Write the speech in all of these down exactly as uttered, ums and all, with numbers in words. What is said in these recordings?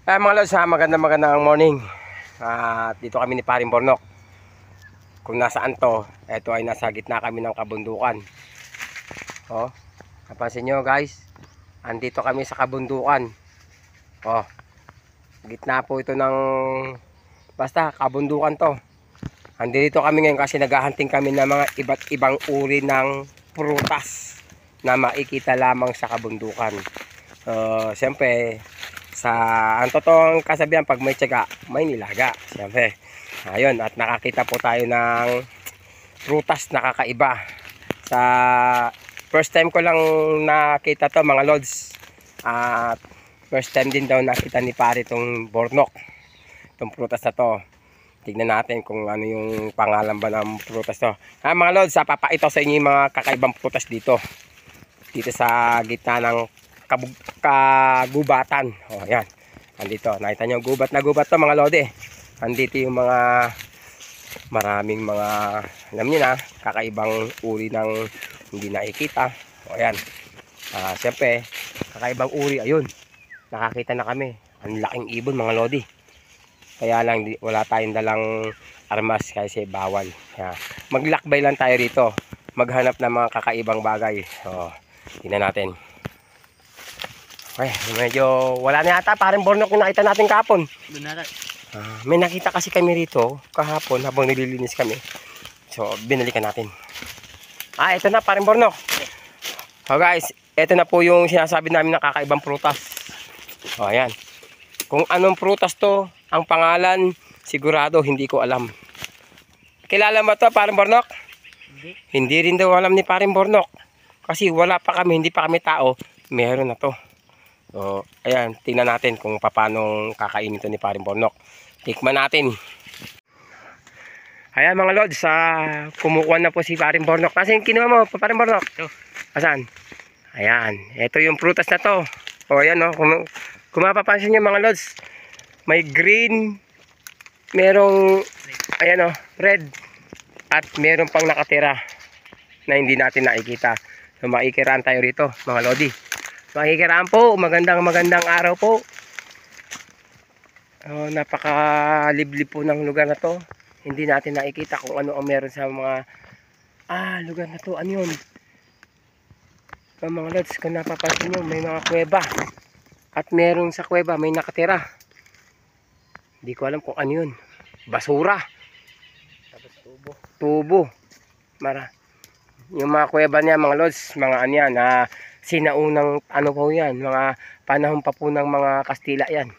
Ah, mga lods, ha, magandang magandang morning. Ah, dito kami ni Paring Bornok. Kung nasaan to, ito ay nasa gitna kami ng kabundukan. Oh, napansin nyo guys, andito kami sa kabundukan. Oh, gitna po ito ng, basta kabundukan to. Andito kami ngayon kasi naghahunting kami ng mga iba't ibang uri ng prutas na makikita lamang sa kabundukan. Uh, siyempre, sa ang totoong kasabihan, pag may tiyaga, may nilaga. Siyempre, ayun, at nakakita po tayo ng prutas na kakaiba. Sa first time ko lang nakita to mga lods. At first time din daw nakita ni pare itong Bornok, itong prutas na to. Tignan natin kung ano yung pangalan ba ng prutas to. Ha, mga lods, papakita sa inyo yung mga kakaibang prutas dito. Dito sa gitna ng kagubatan. O, yan. Andito. Nakita nyo, gubat na gubat to mga lodi. Andito yung mga maraming mga, alam nyo na, kakaibang uri ng hindi nakikita. O, yan. Ah, siyempre, kakaibang uri. Ayun. Nakakita na kami. Ang laking ibon mga lodi. Kaya lang di, wala tayong dalang armas kasi bawal. Yeah. Maglakbay lang tayo rito. Maghanap ng mga kakaibang bagay. So, tingnan natin. Okay, medyo wala na yata. Parang Bornok yung nakita natin kahapon. Uh, may nakita kasi kami rito kahapon habang nililinis kami. So, binalikan natin. Ah, ito na parang Bornok. So guys, ito na po yung sinasabi namin na kakaibang prutas. O, ayan. Kung anong prutas to, ang pangalan, sigurado hindi ko alam. Kilala mo to, Paring Bornok? Hindi. Hindi rin daw alam ni Paring Bornok. Kasi wala pa kami, hindi pa kami tao. Meron na to. So, ayan, tingnan natin kung paano kakainin ito ni Paring Bornok. Tikman natin. Ayan mga lods, uh, kumukuha na po si Paring Bornok. Kasi yung kinuha mo, Paring Bornok? Ito. Asan? Ayan, ito yung prutas na to. O, ayan o, kung, kung mapapansin nyo mga lods, may green, merong, ayan o, red, at meron pang nakatira na hindi natin nakikita. So makikiraan tayo rito mga lodi. Makikiraan po, magandang magandang araw po. Oh, napakaliblib po ng lugar na to. Hindi natin nakikita kung ano ang meron sa mga ah lugar na to. Ano yun? Oh, mga lods, kung napapansin nyo, may mga kuweba. At meron sa kuweba may nakatira. Hindi ko alam kung ano yun. Basura. Tapos tubo. Tubo. Mara. Yung mga kuweba niya mga lods, mga ano yan, na sinaunang ano po yan, mga panahon pa po ng mga Kastila yan.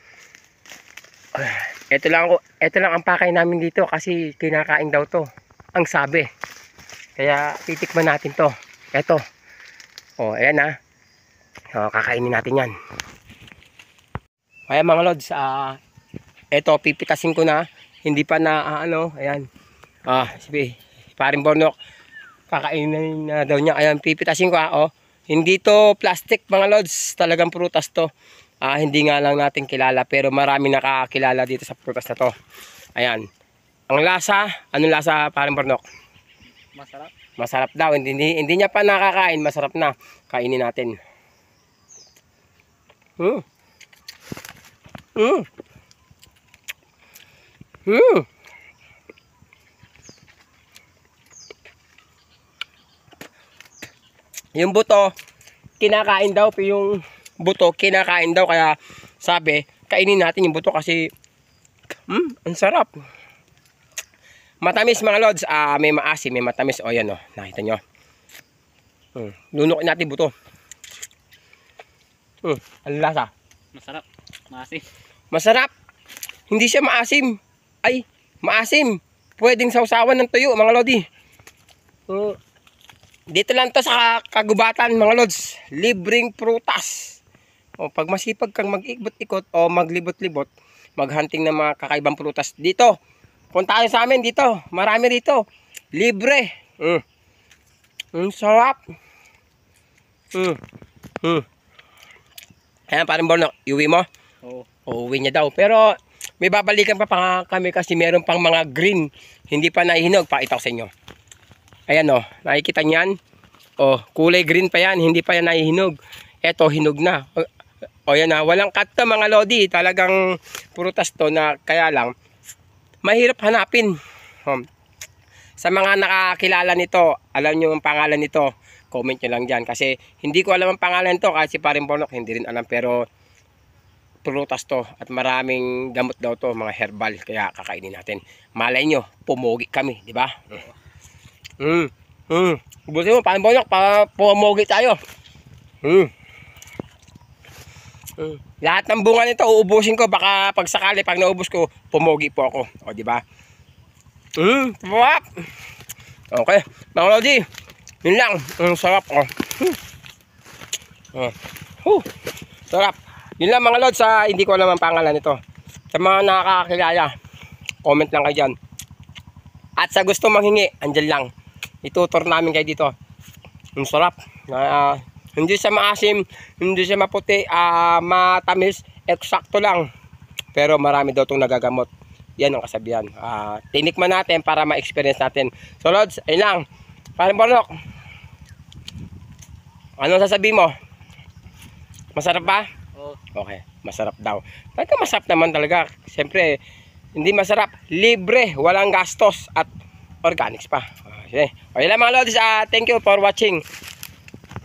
Ito lang, ito lang ang pakay namin dito kasi kinakain daw to. Ang sabi. Kaya titikman natin to. Ito. O, ayan ha. O, kakainin natin yan. Ayan mga lods, ah, uh, ito pipitasin ko na, hindi pa na uh, ano, ayan. Ah, sige, Paring Bornok, kakainin na daw niya. Ayan, pipitasin ko ah, oh. Hindi to plastic mga lods, talagang prutas to. Ah, hindi nga lang natin kilala, pero marami nakakilala dito sa prutas na to. Ayan. Ang lasa, anong lasa Paring Bornok? Masarap. Masarap daw, hindi, hindi, hindi niya pa nakakain, masarap na. Kainin natin. Hmm. Hmm. Hmm. Yung buto, kinakain daw. Yung buto, kinakain daw. Kaya sabi, kainin natin yung buto kasi hmm, ang sarap. Matamis mga lods. Ah, may maasim, may matamis. O yan o, nakita nyo. Hmm. Lunukin natin buto. Hmm. Ang lasa? Masarap. Maasim. Masarap. Hindi siya maasim. Ay, maasim. Pwedeng sausawan ng tuyo mga lodi. Hmm. Dito lang to sa kagubatan mga lods. Libreng prutas. O pag masipag kang mag-ikot-ikot o maglibot-libot, maghunting ng mga kakaibang prutas dito. Punta kayo sa amin dito. Marami rito. Libre. Mm. Mm, sarap. Mm. Mm. Ayan Paring Bornok, iuwi mo? Oo. Uuwi niya daw. Pero may babalikan pa, pa kami kasi meron pang mga green. Hindi pa nahihinog. Pakita ko sa inyo. Ayan o, oh, nakikita niyan. Oh, kulay green pa yan, hindi pa yan nahihinog. Eto, hinog na. O yan na, walang cut to mga lodi. Talagang prutas to na kaya lang mahirap hanapin. Um, sa mga nakakilala nito, alam nyo ang pangalan nito, comment nyo lang dyan. Kasi hindi ko alam ang pangalan nito kasi paring Bornok hindi rin alam. Pero prutas to at maraming gamot daw to, mga herbal. Kaya kakainin natin. Malay nyo, pumogi kami, di ba? Mm. Mm. Buti mo, paring Bornok, para pumogi tayo. Mm. Mm. Lahat ng bunga nito uubusin ko, baka pag sakali pag naubos ko pumogi po ako. O di ba? Mm, sarap. Okay, mga lodi. Yun lang, ang sarap oh. Hmm. Oh. Huh. Sarap. Yun lang mga lods, sa hindi ko alam ang pangalan nito. Sa mga nakakakilala, comment lang kayo dyan. At sa gusto manghingi, andyan lang. Itutur namin kayo dito. Ang sarap. Uh, Hindi siya maasim, hindi siya maputi, uh, matamis, eksakto lang. Pero marami daw itong nagagamot. Yan ang kasabihan. Uh, tinikman natin para ma-experience natin. So Lods, ayun lang. Paring Bornok, anong sasabihin mo? Masarap ba? Oo. Okay, masarap daw. Talaga masarap naman talaga. Siyempre, hindi masarap. Libre, walang gastos at organics pa. Okay, okay lang mga Lods. Uh, thank you for watching.